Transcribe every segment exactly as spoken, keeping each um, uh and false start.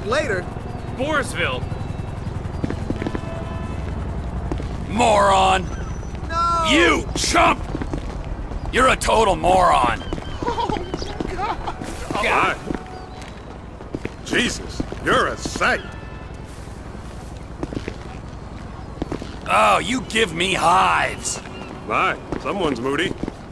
later. Borisville. Moron! No! You chump! You're a total moron. Oh, God! God. Jesus, you're a sight. Oh, you give me hives. My, someone's moody.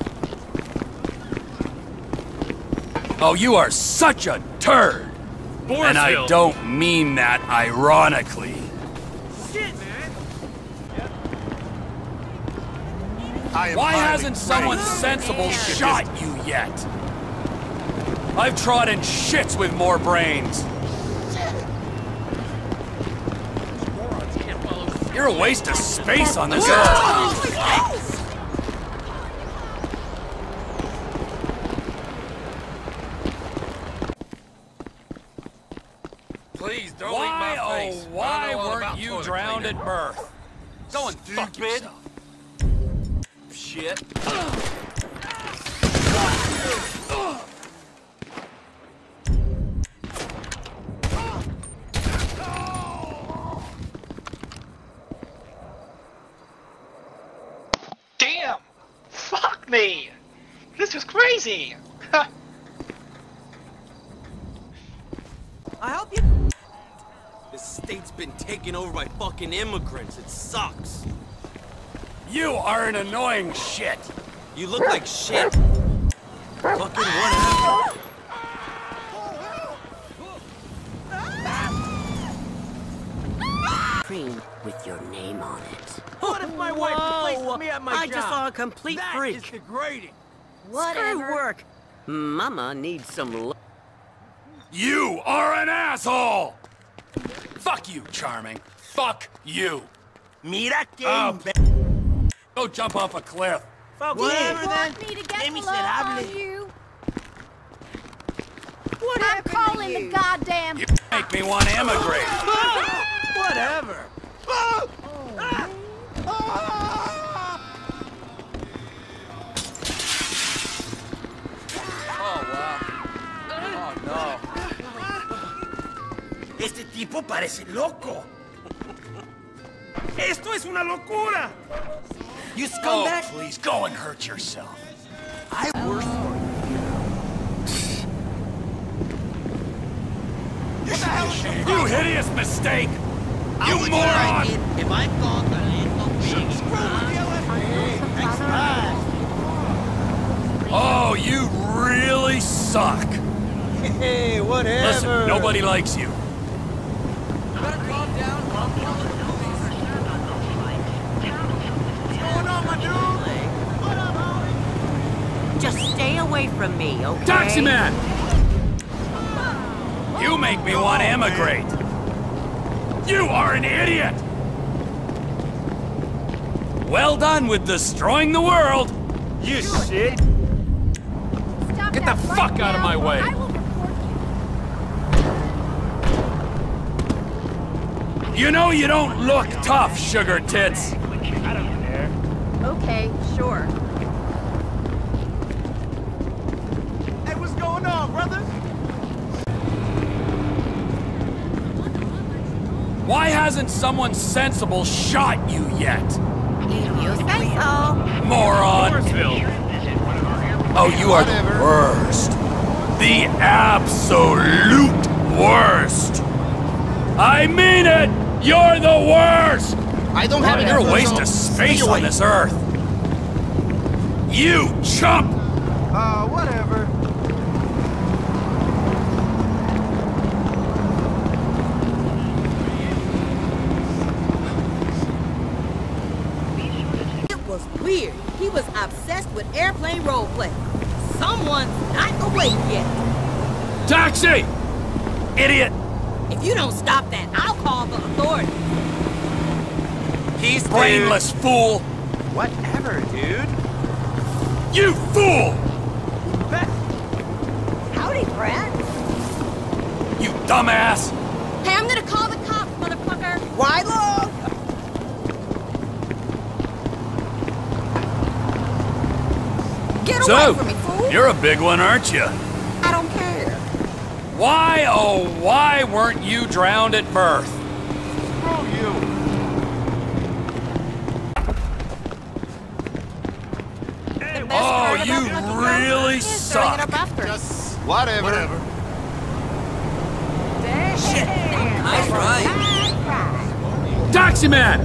Oh, you are such a turd. Borisville. And I don't mean that ironically. Shit, man. Why hasn't someone sensible shot you yet? I've trodden shits with more brains. You're a waste of space on this earth. Please don't Why, eat my face. oh, why I know all weren't about you toilet drowned cleaner. at birth? Go and fuck Stupid. yourself. Shit. Damn! Fuck me! This was crazy! I help you. This state's been taken over by fucking immigrants. It sucks. You are an annoying shit. You look like shit. Fucking whatever. Cream with your name on it. What if my wife replaces me at my I job? just saw a complete That freak. is degrading. Screw work. Mama needs some love. You are an asshole! Fuck you, Charming. Fuck you. Mira que Oh, go jump off a cliff. Fuck Do you whatever then. want me to get Qué the love on miserable. you? What I'm happened to calling you? the goddamn... You make me want to emigrate. Whatever. Este tipo parece loco. Esto es una locura. You Oh, scumbag. please, go and hurt yourself. I worse for you. You hideous mistake! You I moron! If I thought a little big. Oh, you really suck. Hey, whatever. Listen, nobody likes you. Better calm down. I'm calling the police. What's going on, my dude? Just stay away from me, okay? Taxi man! You make me want to emigrate. You are an idiot! Well done with destroying the world. You shit. Stop Get that the right fuck out of now, my or way. I will report You know you don't look tough, sugar tits. I don't care. you. Okay, sure. Hey, what's going on, brother? Why hasn't someone sensible shot you yet? You say so. Moron! Borisville. Oh, you are the worst. The absolute worst. I mean it! You're the worst! I don't have You're a enough waste so of stay space away. on this earth. You chump! Uh, whatever. It was weird. He was obsessed with airplane roleplay. Someone's not awake yet. Taxi! Idiot! If you don't stop that, I'll call the authorities. He's Brainless fool! Whatever, dude. You fool! Howdy, Brad. You dumbass! Hey, I'm gonna call the cops, motherfucker. Why long? Get away So, from me, fool. you're a big one, aren't you? I don't care. Why, oh, why weren't you drowned at birth? Screw you. Oh, you really suck. Just whatever. Whatever. Nice ride. Taxi man!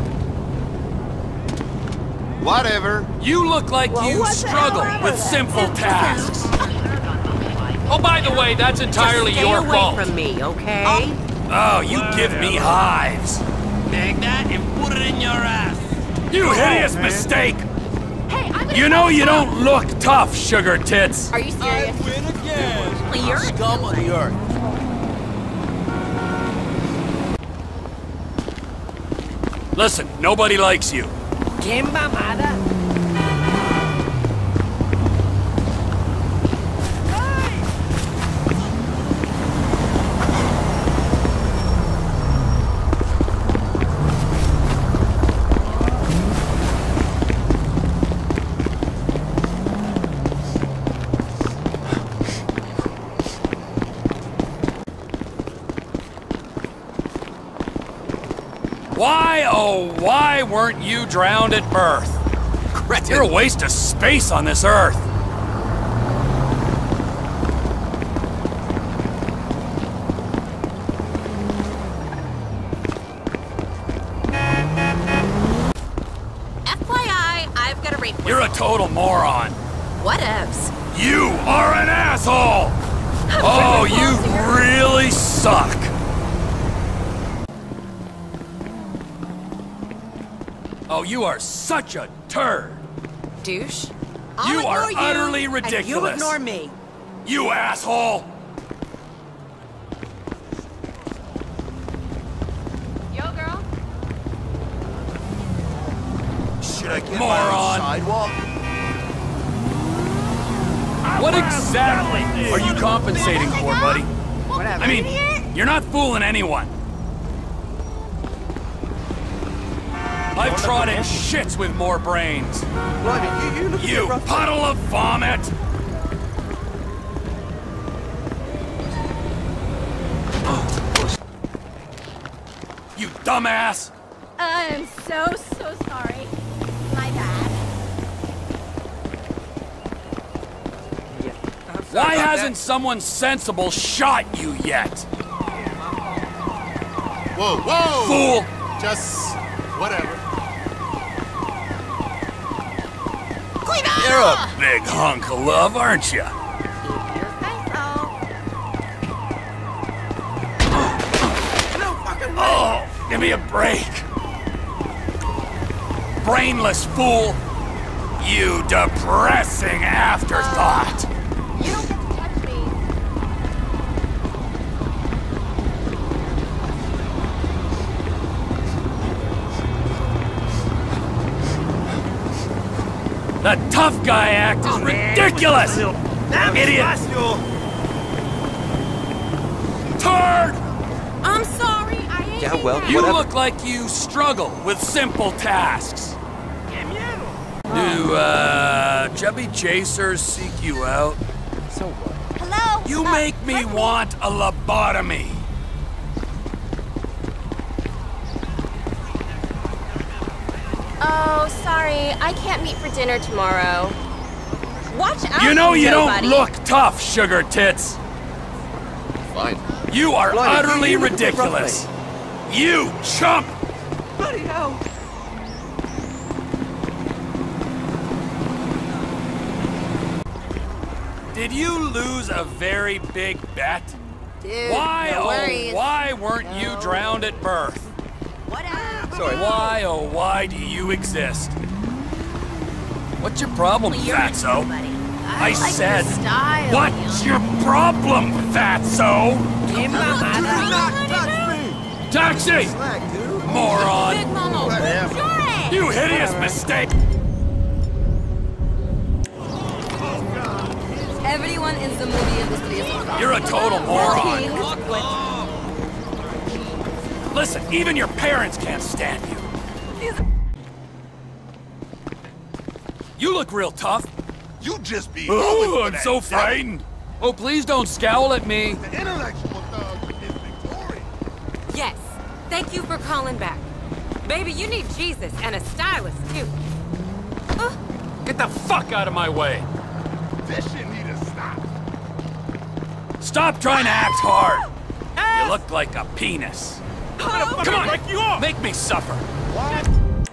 Whatever. You look like you struggle with simple tasks. Oh, by the way, that's entirely Stay your away fault. from me, okay? Oh, you give me hives. Take that and put it in your ass. You hideous mistake! Hey, I'm gonna You know you don't look tough, sugar tits. Are you serious? Win again. Well, you're Scum of the earth. Listen, nobody likes you. Qué mamada. Why, oh, why weren't you drowned at birth? You're a waste of space on this earth. F Y I, I've got a rape. You're a total moron. Whatevs. You are an asshole! Oh, you really suck. Oh, you are such a turd. Douche. I'll You are ignore utterly and ridiculous. you ignore me. You asshole! Yo, girl. Should I get Moron. my own sidewalk? What exactly are you compensating for, buddy? Whatever. I mean, you're not fooling anyone. I've trod in shits with more brains. Blimey, you, you look a You bit rough. puddle of vomit! You dumbass! I'm so, so sorry. My bad. Why hasn't someone sensible shot you yet? Whoa, whoa! Fool! Just whatever. You're a big hunk of love, aren't you? Oh, give me a break. Brainless fool. You depressing afterthought. You don't get to touch me. The tough guy act is ridiculous! Idiot! Turd! I'm sorry. I ain't. Yeah, well, You whatever. look like you struggle with simple tasks. Do, uh, chubby chasers seek you out? So what? Hello. You Uh, make me let want a lobotomy. Oh, sorry. I can't meet for dinner tomorrow. Watch out. You know you don't nobody. look tough, sugar tits. Fine. You are Blimey, you- utterly you look a bit rough, ridiculous. You chump! Bloody hell. Did you lose a very big bet? Dude, Why, no oh, worries. why weren't you No. drowned at birth? Whatever. Sorry. Why, oh, why do you exist? What's your problem, Well, you're fatso? buddy. I like said, your style, what's you your problem, fatso? Taxi! Slack, dude. Moron! Big Momo. Whatever. Sure. You hideous mistake! Everyone in the movie industry is a You're a total moron. Fuck off. Listen, even your parents can't stand you. You look real tough. You just be Oh, going for I'm that so devil. frightened. Oh, please don't scowl at me. The intellectual thug is victorious. Yes. Thank you for calling back. Baby, you need Jesus and a stylist, too. Uh, Get the fuck out of my way. This shit need to stop. Stop trying to act hard. You look like a penis. Come on, break you off. Make me suffer. What?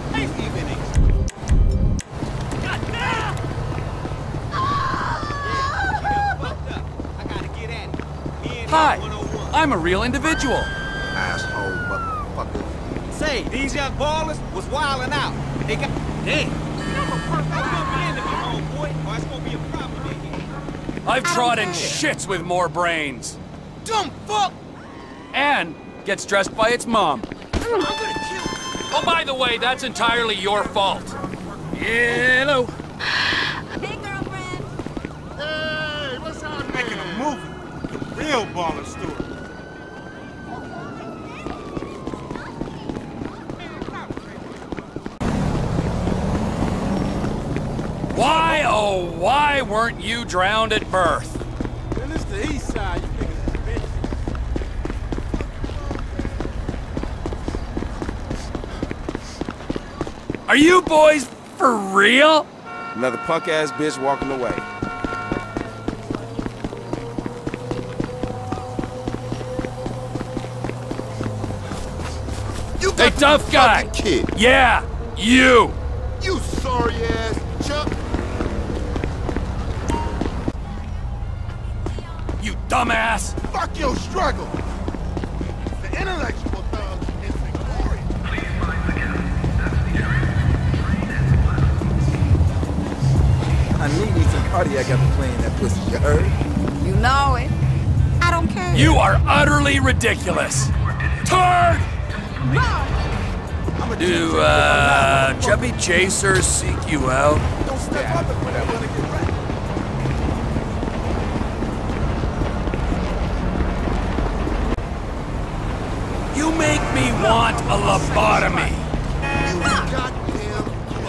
Hi, I'm a real individual. Asshole motherfucker. Say, these young ballers was wildin' out. They got... Damn. I've trodden shits with more brains. Dumb fuck! And gets dressed by its mom. I'm gonna kill you. Oh, by the way, that's entirely your fault. Hello. Hey, girlfriend. Hey, what's happening? Making a movie. The real baller story. Why, oh, why weren't you drowned at birth? Well, it's the east side, you niggas bitch. Are you boys for real? Another punk-ass bitch walking away. You Hey, tough guy. Kid. Yeah, you. You sorry-ass chump. You dumbass. Fuck your struggle. The intellectual thug is victorious. I need me some cardiac after playing that pussy, you heard? You know it. I don't care. You are utterly ridiculous. Turd! Do, uh, chubby chasers seek you out? Don't step up and put that one again right. You make me want a lobotomy. You goddamn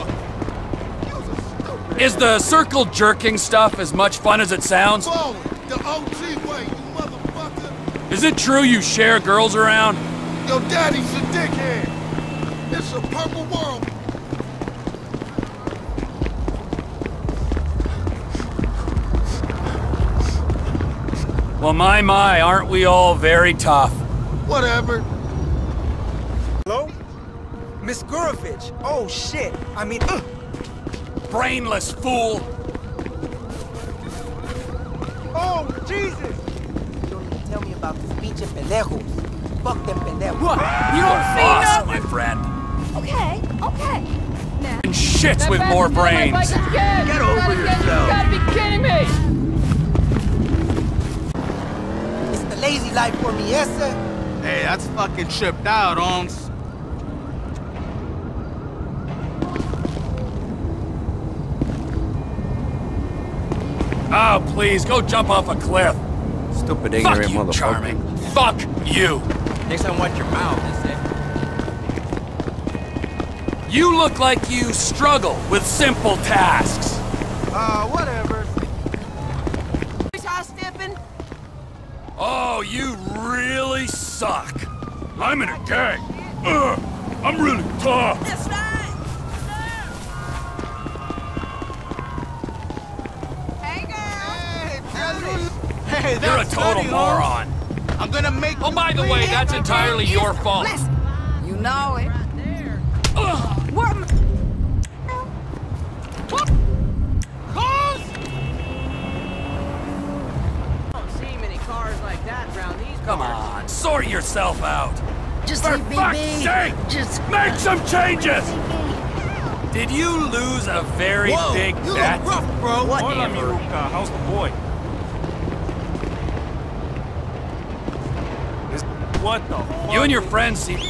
fuck. Is the circle jerking stuff as much fun as it sounds? Forward, the O G way, you motherfucker. Is it true you share girls around? Your daddy's a dickhead. It's a purple world. Well, my, my, aren't we all very tough? Whatever. Hello? Miss Gurovich. Oh, shit. I mean, uh. Brainless fool! Oh, Jesus! You don't even tell me about this pinche pendejos. Fuck them pendejos. What? You don't boss, my friend. Okay, okay. And shits with more brains. Get over yourself. gotta be kidding me! It's the lazy life for me, yes, sir? Hey, that's fucking tripped out, Holmes. Oh, please, go jump off a cliff. Stupid Fuck ignorant you, motherfucker. Charming. Fuck you. Next time, watch your mouth, is it? You look like you struggle with simple tasks. Uh, whatever. Oh, you really suck. I'm in a gang. Ugh, I'm really tough. That's right! Hey, girl! Hey, You're a that's total funny, Holmes. moron. I'm gonna make Oh, by the way, that's entirely your fault. You know it. Ugh. What? Come on, sort yourself out. Just For leave me fuck's be. sake, Just make some changes. Did you lose a very Whoa, big you bet? look rough, bro. Hola, mi ruca. How's the boy? This- What the fuck? You and your friends seem...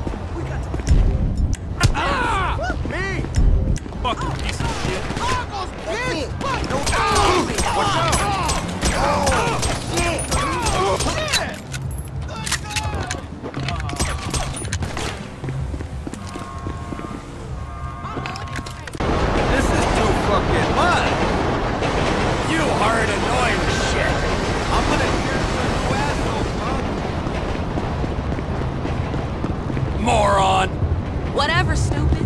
Ah! Me! Fucking piece of shit. This is too fucking much. You hard, annoying shit. Whatever, stupid.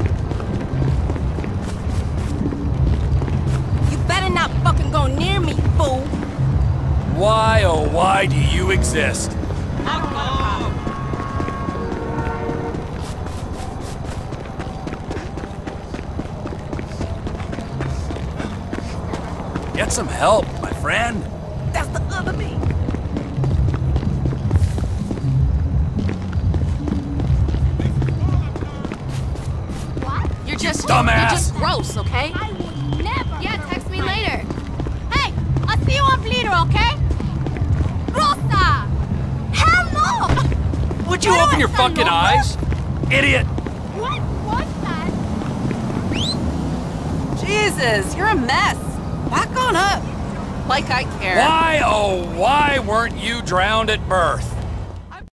You better not fucking go near me, fool. Why, oh why do you exist? Get some help, my friend. That's the other me. You're just dumbass. You're just gross, okay? I would never. Yeah, text me later. Hey, I'll see you on Bleeder, okay? Rosa! Hell no! Would you open your fucking eyes? Idiot! What was that? Jesus, you're a mess. Back on up. Like I care. Why, oh why weren't you drowned at birth?